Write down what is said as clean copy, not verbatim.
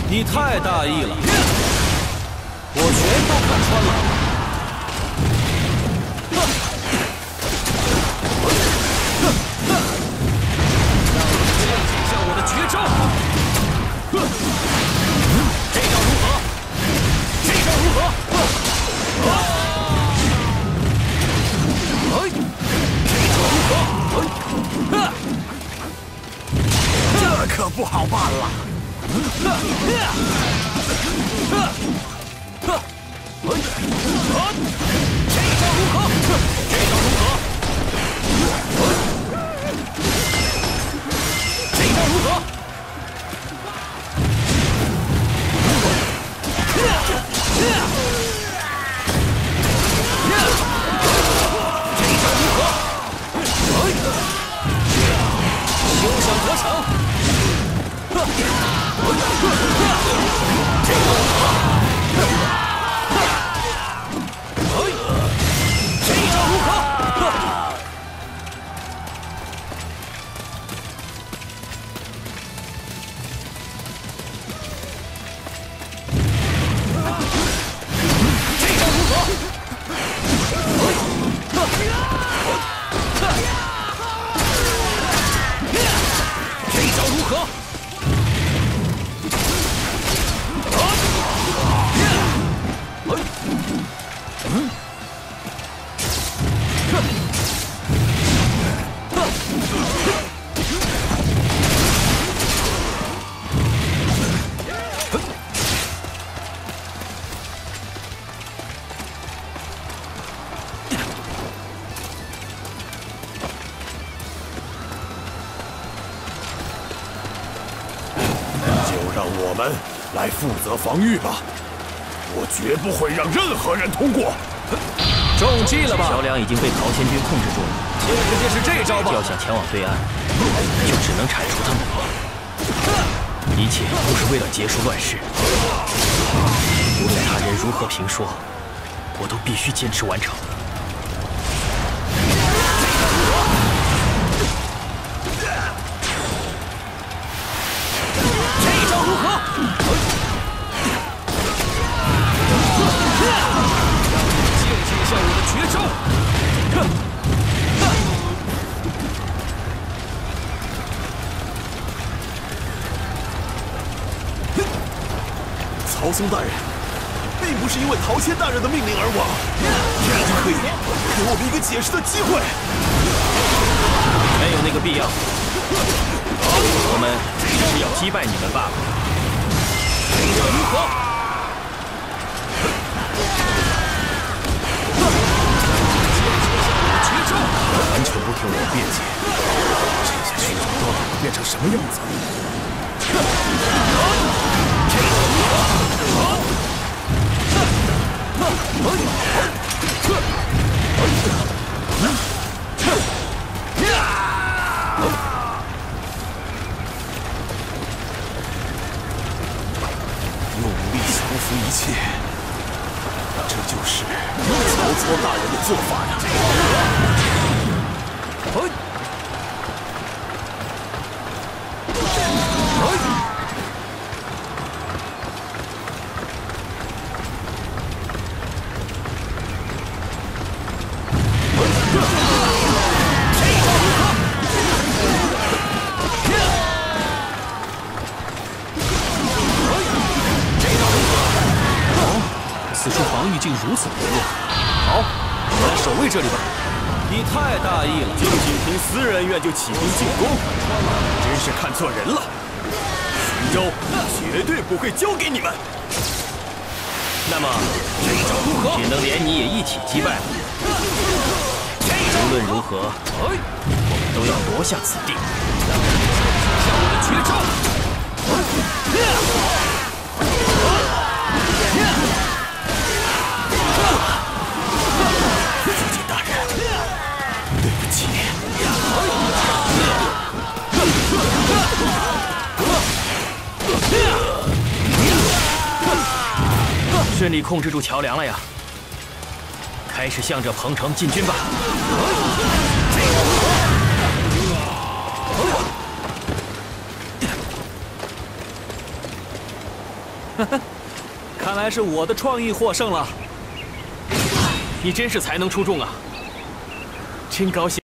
你太大意了，我全都看穿了。像我的绝招，这招如何？这招如何？ 这可不好办了。 这招如何？这招如何？这招如何？休想得逞！这招如何？这招如何？ 我们来负责防御吧，我绝不会让任何人通过。 中计了吧？ 桥梁已经被陶谦军控制住了， 直接是这招吧？ 要想前往对岸，就只能铲除他们了。一切都是为了结束乱世。无论他人如何评说，我都必须坚持完成。 这招如何？见识一下我的绝招！ 曹嵩大人，并不是因为陶谦大人的命令而亡，你可以给我们一个解释的机会。 没有那个必要，我们只是要击败你们罢了。 这如何？绝招！ 完全不听我辩解，这下虚荣到底会变成什么样子？用力降服一切，这就是曹操大人的做法呀！ 此处防御竟如此薄弱。 好，我来守卫这里吧。你太大意了， 就仅凭私人恩怨就起兵进攻，真是看错人了。徐州绝对不会交给你们。 那么， 这招如何？ 只能连你也一起击败了。无论如何，我们都要夺下此地。 像我的绝招！ 父亲大人，对不起。 顺利控制住桥梁了呀！开始向着彭城进军吧！ 看来是我的创意获胜了。 你真是才能出众啊！真高兴。